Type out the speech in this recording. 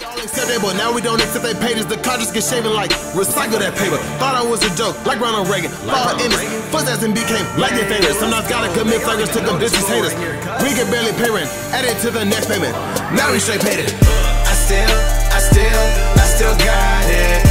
Acceptable, now we don't accept their pages. The cartridge get shaven like recycle that paper. Thought I was a joke, like Ronald Reagan. Fall image, fuzz ass and became like their favorites. Sometimes gotta commit flaggers to them bitches haters. We can barely pay rent, add it to the next payment. Now we straight paid it. I still got it.